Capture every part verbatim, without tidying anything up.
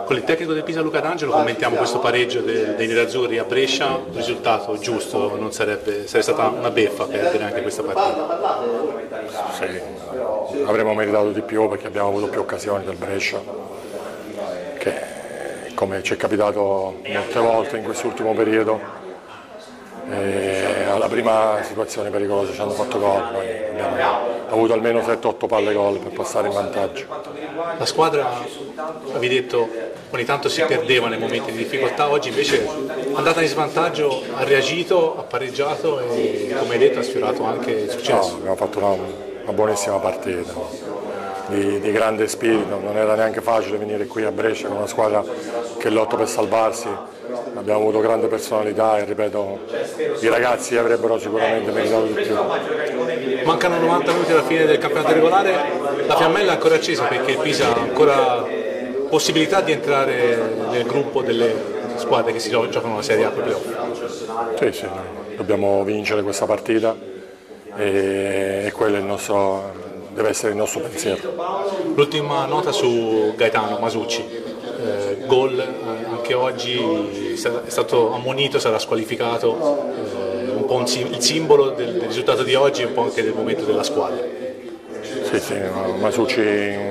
Con il tecnico del Pisa Luca D'Angelo commentiamo questo pareggio de, dei nerazzurri a Brescia, un risultato giusto, non sarebbe, sarebbe stata una beffa perdere anche questa partita. Sì, avremmo meritato di più perché abbiamo avuto più occasioni del Brescia, che come ci è capitato molte volte in quest'ultimo periodo, e alla prima situazione pericolosa ci hanno fatto gol, noi abbiamo avuto almeno sette otto palle gol per passare in vantaggio. La squadra, avevi detto, ogni tanto si perdeva nei momenti di difficoltà, oggi invece è andata in svantaggio, ha reagito, ha pareggiato e come hai detto ha sfiorato anche il successo. No, abbiamo fatto una, una buonissima partita, di, di grande spirito, non era neanche facile venire qui a Brescia con una squadra che lotta per salvarsi. Abbiamo avuto grande personalità e ripeto, i ragazzi avrebbero sicuramente meritato di più. Mancano novanta minuti alla fine del campionato regolare, la fiammella è ancora accesa perché il Pisa ha ancora possibilità di entrare nel gruppo delle squadre che si giocano la Serie A per playoff. Sì, sì, dobbiamo vincere questa partita e, e quello è il nostro, deve essere il nostro pensiero. L'ultima nota su Gaetano Masucci, eh, gol eh, anche oggi, è stato ammonito, sarà squalificato, eh, un po' un, il simbolo del, del risultato di oggi e un po' anche del momento della squadra. Sì, sì, Masucci,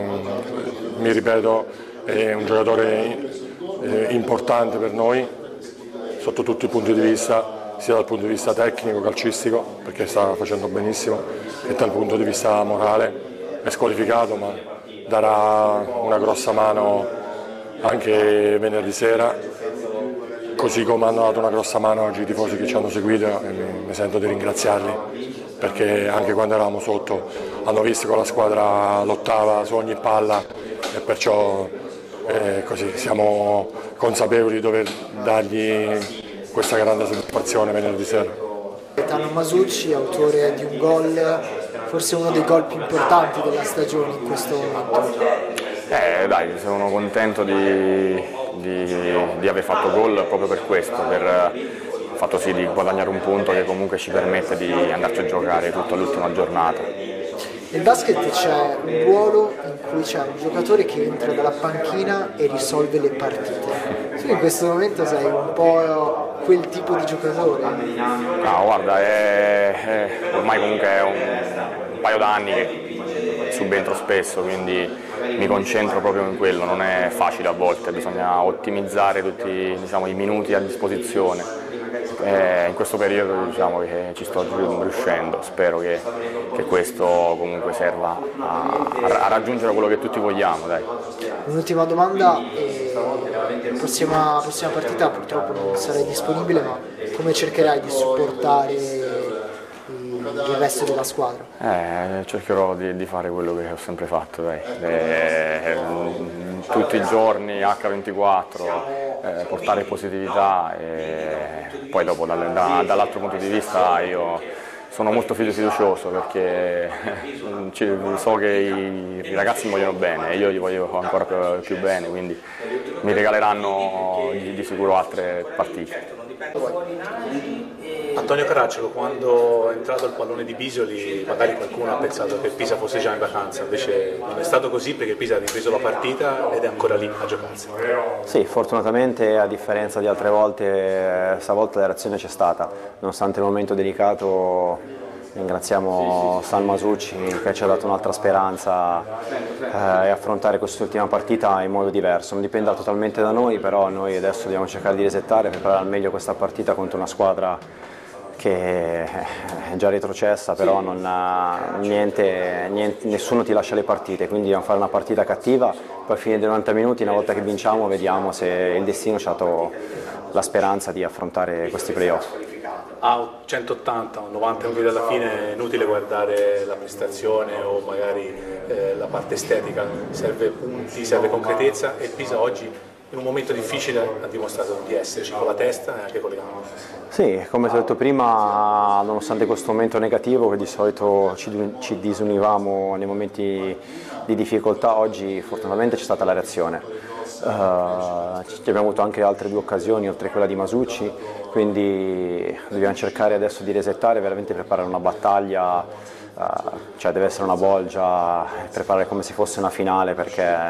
mi ripeto, è un giocatore eh, importante per noi sotto tutti i punti di vista, sia dal punto di vista tecnico, calcistico, perché sta facendo benissimo, e dal punto di vista morale. È squalificato ma darà una grossa mano anche venerdì sera, così come hanno dato una grossa mano oggi i tifosi che ci hanno seguito e mi, mi sento di ringraziarli, perché anche quando eravamo sotto hanno visto che la squadra lottava su ogni palla e perciò eh, così siamo consapevoli di dover dargli questa grande soddisfazione venerdì sera. Gaetano Masucci, autore di un gol, forse uno dei gol più importanti della stagione in questo momento. Eh dai, sono contento di, di, di aver fatto gol proprio per questo, per il fatto sì di guadagnare un punto che comunque ci permette di andarci a giocare tutta l'ultima giornata. Nel basket c'è un ruolo in cui c'è un giocatore che entra dalla panchina e risolve le partite. Tu in questo momento sei un po' quel tipo di giocatore? No, guarda, è, è, ormai comunque è un, un paio d'anni che subentro spesso, quindi mi concentro proprio in quello, non è facile a volte, bisogna ottimizzare tutti, diciamo, i minuti a disposizione. Eh, in questo periodo diciamo che ci sto riuscendo, spero che, che questo comunque serva a, a raggiungere quello che tutti vogliamo. Un'ultima domanda, eh, la prossima, prossima partita purtroppo non sarai disponibile, ma come cercherai di supportare il resto della squadra? Eh, cercherò di, di fare quello che ho sempre fatto, dai. Eh, tutti i giorni acca ventiquattro, eh, portare positività e poi dopo dal, da, dall'altro punto di vista io sono molto fiducioso perché so che i, i ragazzi mi vogliono bene e io gli voglio ancora più, più bene, quindi mi regaleranno di, di sicuro altre partite. Antonio Caracciolo, quando è entrato il pallone di Bisoli magari qualcuno ha pensato che Pisa fosse già in vacanza, invece non è stato così perché Pisa ha ripreso la partita ed è ancora lì a giocarsela. Sì, fortunatamente a differenza di altre volte, stavolta la reazione c'è stata, nonostante il momento delicato. Ringraziamo San Masucci che ci ha dato un'altra speranza eh, e affrontare quest'ultima partita in modo diverso. Non dipende totalmente da noi, però noi adesso dobbiamo cercare di resettare e preparare al meglio questa partita contro una squadra che è già retrocessa, però non ha niente, niente, nessuno ti lascia le partite, quindi dobbiamo fare una partita cattiva, poi a fine dei novanta minuti, una volta che vinciamo, vediamo se il destino ci ha dato la speranza di affrontare questi playoff. A centottanta o novanta minuti alla fine è inutile guardare la prestazione o magari eh, la parte estetica, serve punti, serve concretezza e Pisa oggi in un momento difficile ha dimostrato di esserci con la testa e anche con le gambe. Sì, come ti ho detto prima, nonostante questo momento negativo che di solito ci, ci disunivamo nei momenti di difficoltà, oggi fortunatamente c'è stata la reazione. Uh, abbiamo avuto anche altre due occasioni oltre a quella di Masucci, quindi dobbiamo cercare adesso di resettare, veramente preparare una battaglia, uh, cioè deve essere una bolgia, preparare come se fosse una finale perché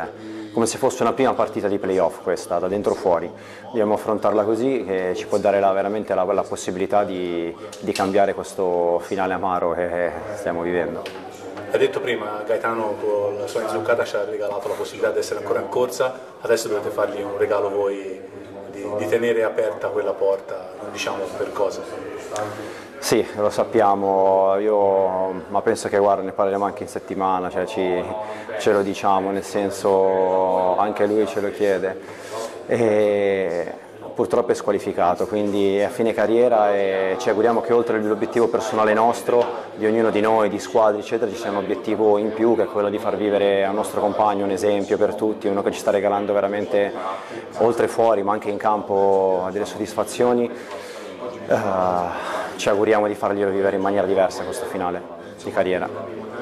come se fosse una prima partita di playoff questa, da dentro fuori. Dobbiamo affrontarla così, che ci può dare la, veramente la, la possibilità di, di cambiare questo finale amaro che stiamo vivendo. Hai detto prima, Gaetano con la sua inzuccata ci ha regalato la possibilità di essere ancora in corsa, adesso dovete fargli un regalo voi di, di tenere aperta quella porta, non diciamo per cosa. Sì, lo sappiamo, io, ma penso che guarda, ne parleremo anche in settimana, cioè ci, ce lo diciamo, nel senso anche lui ce lo chiede. E purtroppo è squalificato, quindi è a fine carriera e ci auguriamo che oltre all'obiettivo personale nostro, di ognuno di noi, di squadre eccetera, ci sia un obiettivo in più che è quello di far vivere al nostro compagno un esempio per tutti, uno che ci sta regalando veramente oltre e fuori ma anche in campo delle soddisfazioni. Uh, ci auguriamo di farglielo vivere in maniera diversa questo finale di carriera.